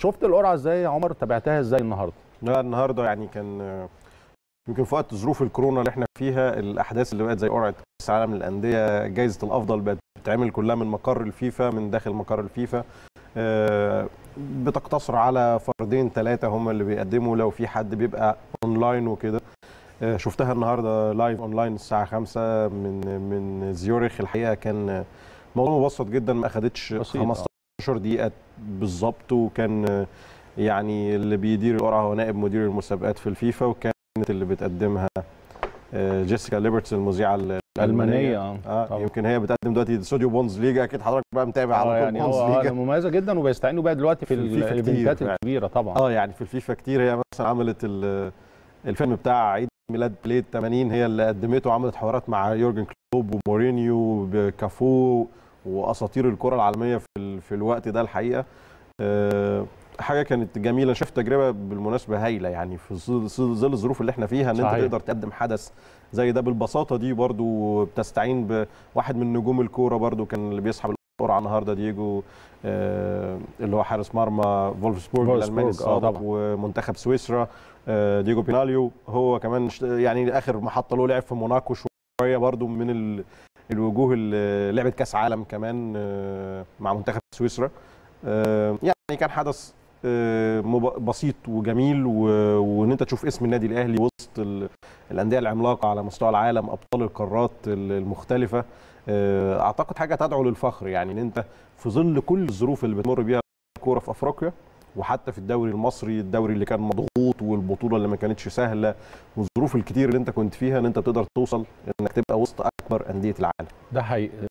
شفت القرعه ازاي يا عمر؟ تابعتها ازاي النهارده؟ لا النهارده يعني كان يمكن في وقت ظروف الكورونا اللي احنا فيها، الاحداث اللي بقت زي قرعه كاس العالم للانديه، جائزه الافضل بقت بتتعمل كلها من مقر الفيفا، من داخل مقر الفيفا. بتقتصر على فردين ثلاثه هم اللي بيقدموا، لو في حد بيبقى اونلاين وكده. شفتها النهارده لايف اونلاين الساعه 5 من زيورخ. الحقيقه كان موضوع مبسط جدا، ما اخدتش 15 دقيقه بالظبط، وكان يعني اللي بيدير القرعه هو نائب مدير المسابقات في الفيفا، وكانت اللي بتقدمها جيسيكا ليبرتس المذيعه الالمانيه. يمكن هي بتقدم دلوقتي استوديو بونز ليجا، اكيد حضرتك بقى متابع على طول. يعني بونز ليجا مميزه جدا، وبيستعينوا بيها دلوقتي في الايفنتات الكبيره طبعا. يعني في الفيفا كتير. هي مثلا عملت الفيلم بتاع عيد ميلاد بليد 80، هي اللي قدمته، وعملت حوارات مع يورجن كلوب ومورينيو وكافو واساطير الكره العالميه في الوقت ده. الحقيقه حاجه كانت جميله. شفت تجربه بالمناسبه هايله، يعني في ظل الظروف اللي احنا فيها، ان انت تقدر تقدم حدث زي ده بالبساطه دي. برضو بتستعين بواحد من نجوم الكوره، برضو كان اللي بيسحب القرعه النهارده دييجو اللي هو حارس مرمى فولفسبورغ الالماني السابق ومنتخب سويسرا. دييجو بيناليو هو كمان يعني اخر محطه له لعب في موناكو شويه، برضو من الوجوه اللي لعبت كاس عالم كمان مع منتخب سويسرا. يعني كان حدث بسيط وجميل، وان انت تشوف اسم النادي الاهلي وسط الانديه العملاقه على مستوى العالم، ابطال القارات المختلفه. اعتقد حاجه تدعو للفخر، يعني ان انت في ظل كل الظروف اللي بتمر بيها الكوره في افريقيا، وحتى في الدوري المصري، الدوري اللي كان مضغوط، والبطوله اللي ما كانتش سهله، والظروف الكتير اللي انت كنت فيها، ان انت تقدر توصل انك تبقى وسط اكبر انديه العالم. ده حقيقي.